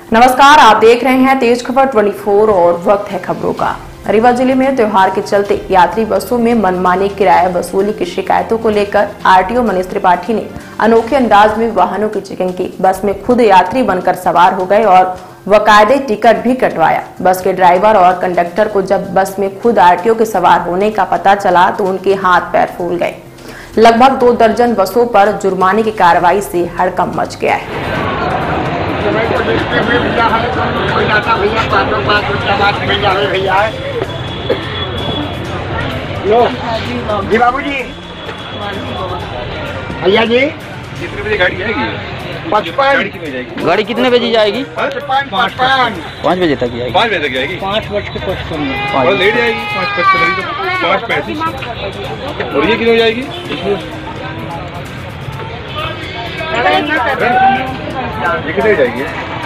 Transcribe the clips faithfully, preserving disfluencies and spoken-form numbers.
नमस्कार, आप देख रहे हैं तेज खबर चौबीस और वक्त है खबरों का। रीवा जिले में त्योहार के चलते यात्री बसों में मनमानी किराया वसूली की शिकायतों को लेकर आरटीओ मनीष त्रिपाठी ने अनोखे अंदाज में वाहनों की चेकिंग की। बस में खुद यात्री बनकर सवार हो गए और बाकायदे टिकट भी कटवाया। बस के ड्राइवर और कंडक्टर को जब बस में खुद आरटीओ के सवार होने का पता चला तो उनके हाथ पैर फूल गए। लगभग दो दर्जन बसों पर जुर्माने की कार्रवाई से हड़कंप मच गया है। जी बाबू जी, भैया जी, कितने बजे गाड़ी आएगी? पचपन। गाड़ी कितने बजे जाएगी? पाँच बजे तक जाएगी। पाँच बजे तक जाएगी। पाँच बज के पचपन और लेट जाएगी पाँच पचपन तो पाँच पैंतीस। और ये कितने जाएगी? ये कितने जाएगी?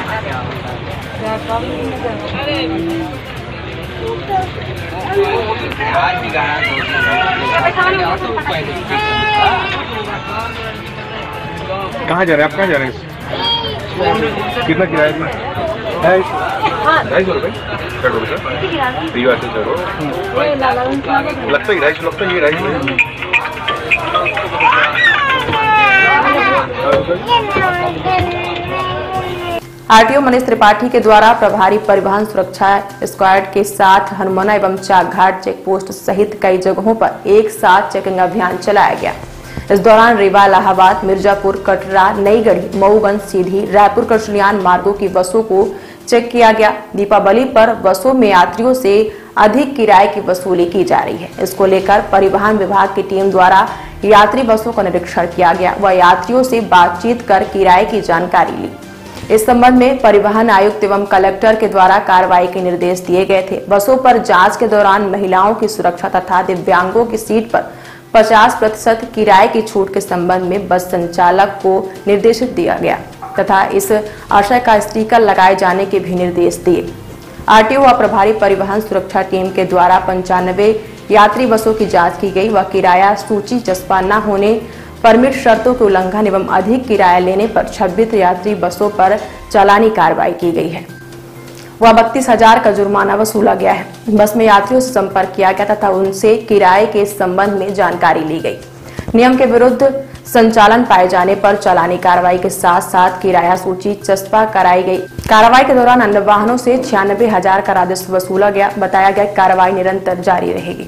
कहाँ जा रहे हैं आप? कहाँ जा रहे हैं? कितना किराया है? ढाई सौ रुपये पेट्रोल का। रीवा से चलो लगता है ढाई सौ, लगता है ये ढाई सौ। आरटीओ मनीष त्रिपाठी के द्वारा प्रभारी परिवहन सुरक्षा स्क्वाड के साथ हनुमाना एवं चाकघाट चेक पोस्ट सहित कई जगहों पर एक साथ चेकिंग अभियान चलाया गया। इस दौरान रीवा, इलाहाबाद, मिर्जापुर, कटरा, नईगढ़ी, मऊगंज, सीधी, रायपुर, कचलियान मार्गों की बसों को चेक किया गया। दीपावली पर बसों में यात्रियों से अधिक किराए की वसूली की जा रही है। इसको लेकर परिवहन विभाग की टीम द्वारा यात्री बसों का निरीक्षण किया गया व यात्रियों से बातचीत कर किराए की जानकारी ली। इस संबंध में परिवहन आयुक्त एवं कलेक्टर के द्वारा कार्रवाई के निर्देश दिए गए थे। बसों पर जांच के दौरान महिलाओं की सुरक्षा तथा दिव्यांगों की सीट पर पचास प्रतिशत किराए की छूट के संबंध में बस संचालक को निर्देशित दिया गया तथा इस आशय का स्टिकर लगाए जाने के भी निर्देश दिए। आरटीओ व प्रभारी परिवहन सुरक्षा टीम के द्वारा पंचानवे यात्री बसों की जांच की गई व किराया सूची चस्पा न होने, परमिट शर्तों के उल्लंघन एवं अधिक किराया लेने पर छब्बीस यात्री बसों पर चालानी कार्रवाई की गई है। वह बत्तीस हजार का जुर्माना वसूला गया है। बस में यात्रियों से संपर्क किया गया तथा उनसे किराए के संबंध में जानकारी ली गई। नियम के विरुद्ध संचालन पाए जाने पर चालानी कार्रवाई के साथ साथ किराया सूची चस्पा कराई गई। कार्रवाई के दौरान अन्य वाहनों से छियानबे हजार का राजस्व वसूला गया। बताया गया कार्रवाई निरंतर जारी रहेगी।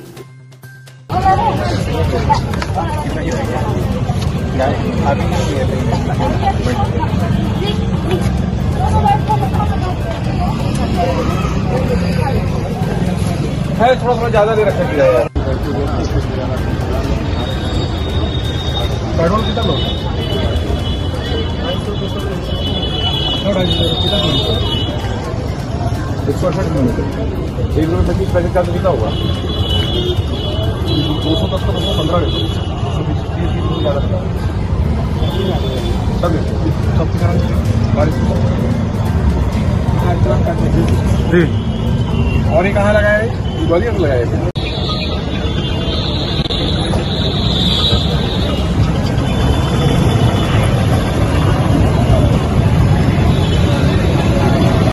है थोड़ा थोड़ा ज्यादा दे रखा किराया। पेट्रोल कितना लो? एक सौ अड़सठ किलोमीटर, एक किलोमीटर पच्चीस पैसे का तो कितना होगा? दो सौ दस का दो सौ पंद्रह और ये कहाँ लगाया है? ग्वालियर में लगाया है।